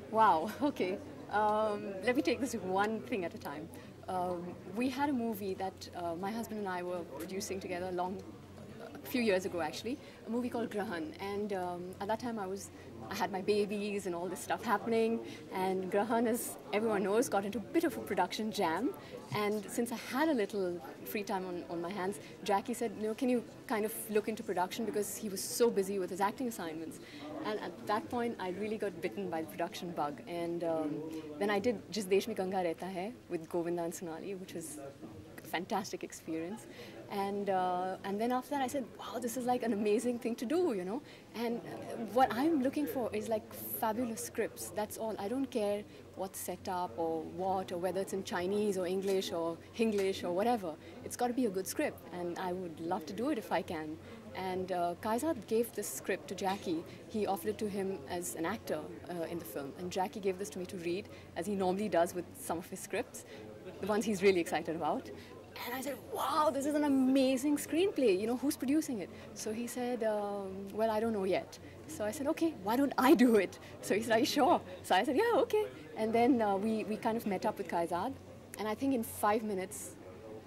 Wow, okay. Let me take this one thing at a time. We had a movie that my husband and I were producing together a few years ago actually, a movie called Grahan. And at that time I had my babies and all this stuff happening. And Grahan, as everyone knows, got into a bit of a production jam. And since I had a little free time on my hands, Jackie said, can you kind of look into production, because he was so busy with his acting assignments. And at that point, I really got bitten by the production bug. And then I did Jis Desh Mein Ganga Rehta Hai with Govinda and Sonali, which was a fantastic experience. And then after that, I said, wow, this is like an amazing thing to do, And what I'm looking for is like fabulous scripts. That's all. I don't care what's set up or whether it's in Chinese or English or Hinglish or whatever. It's got to be a good script, and I would love to do it if I can. And Kaizad gave this script to Jackie. He offered it to him as an actor in the film. And Jackie gave this to me to read, as he normally does with some of his scripts, the ones he's really excited about. And I said, wow, this is an amazing screenplay. Who's producing it? So he said, well, I don't know yet. So I said, okay, why don't I do it? So he said, are you sure? So I said, yeah, okay. And then we kind of met up with Kaizad. And I think in 5 minutes,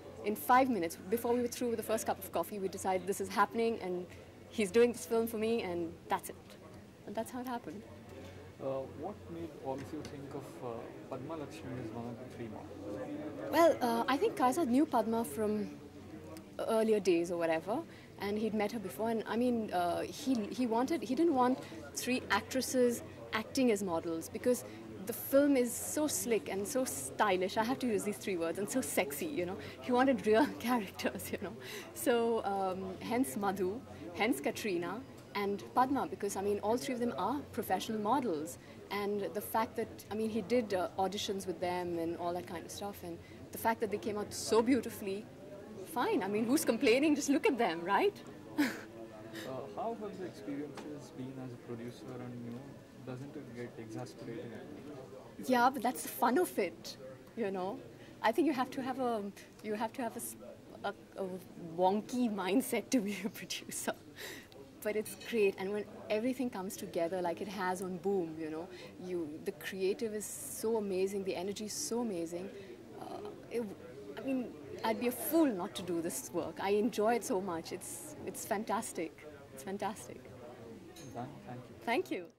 before we were through with the first cup of coffee, we decided this is happening and he's doing this film for me, and that's it. And that's how it happened. What made all of you think of Padma Lakshmi as one of the three models? Well, I think Kaizad knew Padma from earlier days or whatever, and he'd met her before. And I mean, he didn't want three actresses acting as models, because the film is so slick and so stylish. I have to use these three words, and so sexy, He wanted real characters, So hence Madhu, hence Katrina, and Padma, because I mean all three of them are professional models, and the fact that he did auditions with them and all that kind of stuff, and the fact that they came out so beautifully, fine. I mean, who's complaining? Just look at them, right? How have the experiences been as a producer, and doesn't it get exasperating? Yeah, but that's the fun of it, I think you have to have a wonky mindset to be a producer. But it's great, and when everything comes together like it has on Boom, the creative is so amazing, the energy is so amazing. I'd be a fool not to do this work. I enjoy it so much. It's fantastic. It's fantastic. Thank you. Thank you.